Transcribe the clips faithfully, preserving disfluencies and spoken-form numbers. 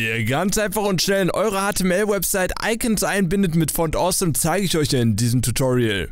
Wie ihr ganz einfach und schnell in eure H T M L-Website Icons einbindet mit Font Awesome, zeige ich euch in diesem Tutorial.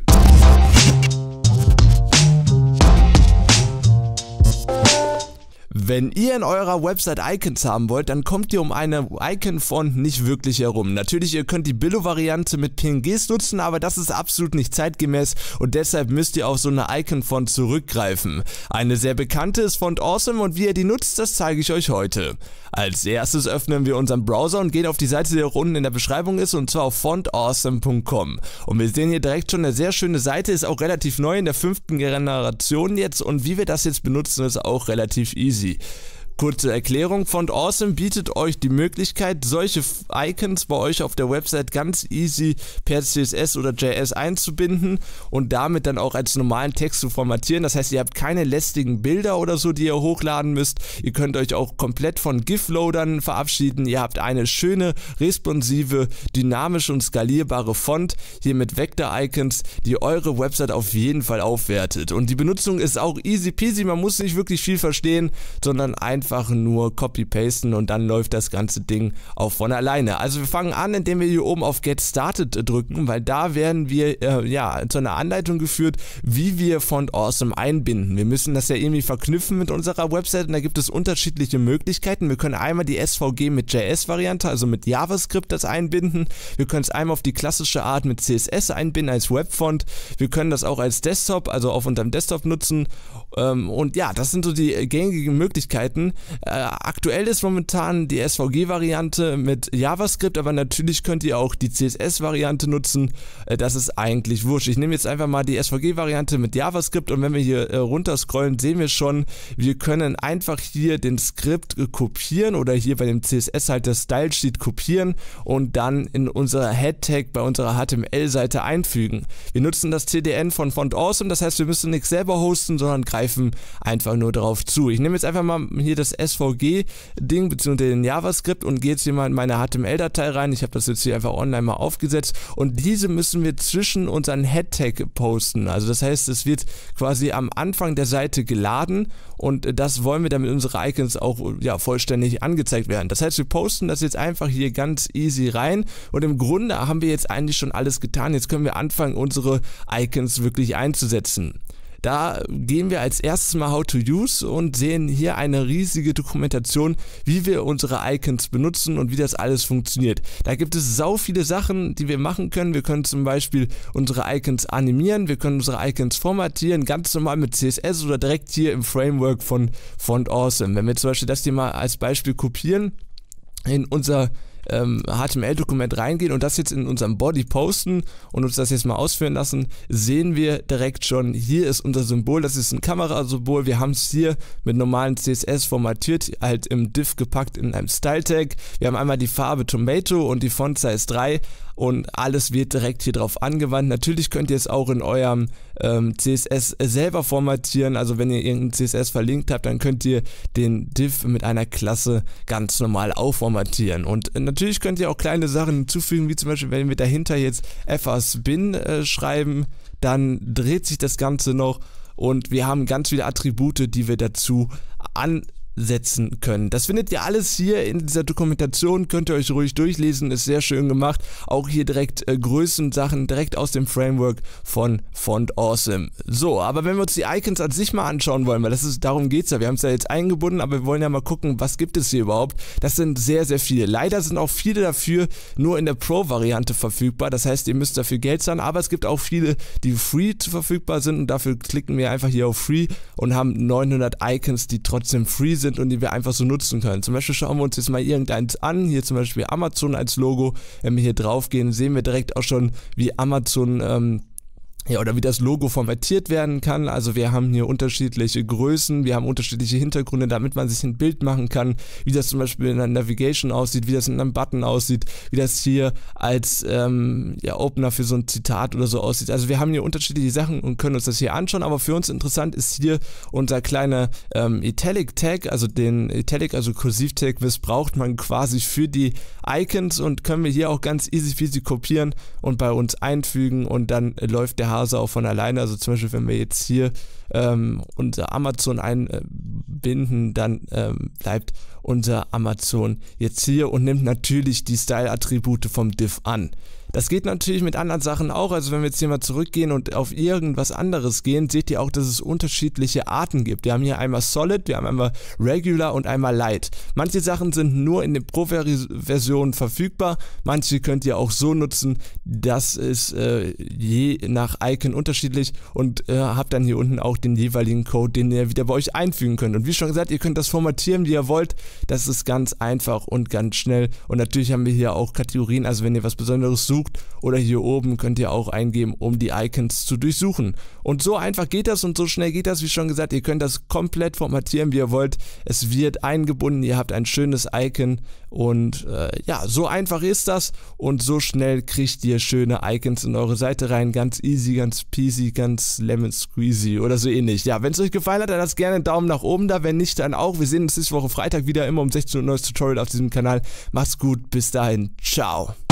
Wenn ihr in eurer Website Icons haben wollt, dann kommt ihr um eine Icon-Font nicht wirklich herum. Natürlich, ihr könnt die Billo-Variante mit P N Gs nutzen, aber das ist absolut nicht zeitgemäß und deshalb müsst ihr auf so eine Icon-Font zurückgreifen. Eine sehr bekannte ist Font Awesome und wie ihr die nutzt, das zeige ich euch heute. Als erstes öffnen wir unseren Browser und gehen auf die Seite, die auch unten in der Beschreibung ist, und zwar auf font awesome punkt com. Und wir sehen hier direkt schon eine sehr schöne Seite, ist auch relativ neu in der fünften Generation jetzt und wie wir das jetzt benutzen, ist auch relativ easy. Kurze Erklärung, Font Awesome bietet euch die Möglichkeit, solche Icons bei euch auf der Website ganz easy per C S S oder J S einzubinden und damit dann auch als normalen Text zu formatieren. Das heißt, ihr habt keine lästigen Bilder oder so, die ihr hochladen müsst. Ihr könnt euch auch komplett von GIF-Loadern verabschieden. Ihr habt eine schöne, responsive, dynamische und skalierbare Font hier mit Vector-Icons, die eure Website auf jeden Fall aufwertet. Und die Benutzung ist auch easy peasy, man muss nicht wirklich viel verstehen, sondern einfach Einfach nur copy-pasten und dann läuft das ganze Ding auch von alleine. Also wir fangen an, indem wir hier oben auf Get Started drücken, weil da werden wir äh, ja zu einer Anleitung geführt, wie wir Font Awesome einbinden. Wir müssen das ja irgendwie verknüpfen mit unserer Website und da gibt es unterschiedliche Möglichkeiten. Wir können einmal die S V G mit J S-Variante, also mit JavaScript das einbinden. Wir können es einmal auf die klassische Art mit C S S einbinden als Webfont. Wir können das auch als Desktop, also auf unserem Desktop nutzen. Ähm, und ja, das sind so die gängigen Möglichkeiten. Äh, aktuell ist momentan die S V G-Variante mit JavaScript, aber natürlich könnt ihr auch die C S S-Variante nutzen. Äh, das ist eigentlich wurscht. Ich nehme jetzt einfach mal die S V G-Variante mit JavaScript und wenn wir hier äh, runter scrollen, sehen wir schon, wir können einfach hier den Skript äh, kopieren oder hier bei dem C S S halt das Style-Sheet kopieren und dann in unserer Head-Tag bei unserer H T M L-Seite einfügen. Wir nutzen das C D N von Font Awesome, das heißt, wir müssen nichts selber hosten, sondern greifen einfach nur darauf zu. Ich nehme jetzt einfach mal hier das S V G-Ding bzw. den JavaScript und gehe jetzt hier mal in meine H T M L-Datei rein. Ich habe das jetzt hier einfach online mal aufgesetzt und diese müssen wir zwischen unseren Head-Tag posten. Also das heißt, es wird quasi am Anfang der Seite geladen und das wollen wir, damit unsere Icons auch ja, vollständig angezeigt werden. Das heißt, wir posten das jetzt einfach hier ganz easy rein und im Grunde haben wir jetzt eigentlich schon alles getan. Jetzt können wir anfangen, unsere Icons wirklich einzusetzen. Da gehen wir als erstes mal How to Use und sehen hier eine riesige Dokumentation, wie wir unsere Icons benutzen und wie das alles funktioniert. Da gibt es sau viele Sachen, die wir machen können. Wir können zum Beispiel unsere Icons animieren, wir können unsere Icons formatieren, ganz normal mit C S S oder direkt hier im Framework von Font Awesome. Wenn wir zum Beispiel das hier mal als Beispiel kopieren, in unser Ähm, H T M L-Dokument reingehen und das jetzt in unserem Body posten und uns das jetzt mal ausführen lassen, sehen wir direkt schon, hier ist unser Symbol, das ist ein Kamerasymbol, wir haben es hier mit normalen C S S formatiert, halt im Div gepackt in einem Style-Tag, wir haben einmal die Farbe Tomato und die Font Size drei und alles wird direkt hier drauf angewandt. Natürlich könnt ihr es auch in eurem ähm, C S S selber formatieren, also wenn ihr irgendein C S S verlinkt habt, dann könnt ihr den Div mit einer Klasse ganz normal aufformatieren und äh, natürlich könnt ihr auch kleine Sachen hinzufügen, wie zum Beispiel, wenn wir dahinter jetzt F A Spin äh, schreiben, dann dreht sich das Ganze noch und wir haben ganz viele Attribute, die wir dazu an setzen können. Das findet ihr alles hier in dieser Dokumentation, könnt ihr euch ruhig durchlesen, ist sehr schön gemacht. Auch hier direkt äh, Größensachen, direkt aus dem Framework von Font Awesome. So, aber wenn wir uns die Icons an sich mal anschauen wollen, weil das ist, darum geht es ja, wir haben es ja jetzt eingebunden, aber wir wollen ja mal gucken, was gibt es hier überhaupt. Das sind sehr, sehr viele. Leider sind auch viele dafür nur in der Pro-Variante verfügbar, das heißt, ihr müsst dafür Geld zahlen, aber es gibt auch viele, die free verfügbar sind und dafür klicken wir einfach hier auf Free und haben neunhundert Icons, die trotzdem free sind und die wir einfach so nutzen können. Zum Beispiel schauen wir uns jetzt mal irgendeins an, hier zum Beispiel Amazon als Logo. Wenn wir hier drauf gehen, sehen wir direkt auch schon, wie Amazon ähm, ja, oder wie das Logo formatiert werden kann. Also wir haben hier unterschiedliche Größen, wir haben unterschiedliche Hintergründe, damit man sich ein Bild machen kann, wie das zum Beispiel in einer Navigation aussieht, wie das in einem Button aussieht, wie das hier als ähm, ja, Opener für so ein Zitat oder so aussieht. Also wir haben hier unterschiedliche Sachen und können uns das hier anschauen, aber für uns interessant ist hier unser kleiner ähm, Italic Tag, also den Italic, also Kursiv Tag missbraucht man quasi für die Icons und können wir hier auch ganz easy peasy kopieren und bei uns einfügen und dann äh, läuft der Hase auch von alleine. Also zum Beispiel, wenn wir jetzt hier ähm, unser Amazon einbinden, dann ähm, bleibt unser Amazon jetzt hier und nimmt natürlich die Style-Attribute vom Div an. Das geht natürlich mit anderen Sachen auch, also wenn wir jetzt hier mal zurückgehen und auf irgendwas anderes gehen, seht ihr auch, dass es unterschiedliche Arten gibt. Wir haben hier einmal Solid, wir haben einmal Regular und einmal Light. Manche Sachen sind nur in den Pro-Versionen verfügbar, manche könnt ihr auch so nutzen, das ist äh, je nach Icon unterschiedlich und äh, habt dann hier unten auch den jeweiligen Code, den ihr wieder bei euch einfügen könnt. Und wie schon gesagt, ihr könnt das formatieren, wie ihr wollt, das ist ganz einfach und ganz schnell und natürlich haben wir hier auch Kategorien, also wenn ihr was Besonderes sucht, oder hier oben könnt ihr auch eingeben, um die Icons zu durchsuchen. Und so einfach geht das und so schnell geht das, wie schon gesagt, ihr könnt das komplett formatieren, wie ihr wollt. Es wird eingebunden, ihr habt ein schönes Icon und äh, ja, so einfach ist das und so schnell kriegt ihr schöne Icons in eure Seite rein, ganz easy, ganz peasy, ganz lemon squeezy oder so ähnlich. Ja, wenn es euch gefallen hat, dann lasst gerne einen Daumen nach oben da, wenn nicht, dann auch. Wir sehen uns nächste Woche Freitag wieder, immer um sechzehn Uhr neues Tutorial auf diesem Kanal. Macht's gut, bis dahin, ciao.